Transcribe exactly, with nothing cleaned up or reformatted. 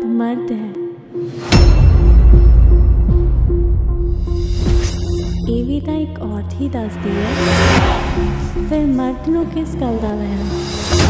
मर्द मर्द है। ਇਹ ਵੀ ਤਾਂ ਇੱਕ ਔਰਤ ਹੀ ਦੱਸਦੀ ਹੈ, ਫਿਰ ਮਰਦ ਨੂੰ ਕਿਸ ਗੱਲ ਦਾ ਵਹਿਮ।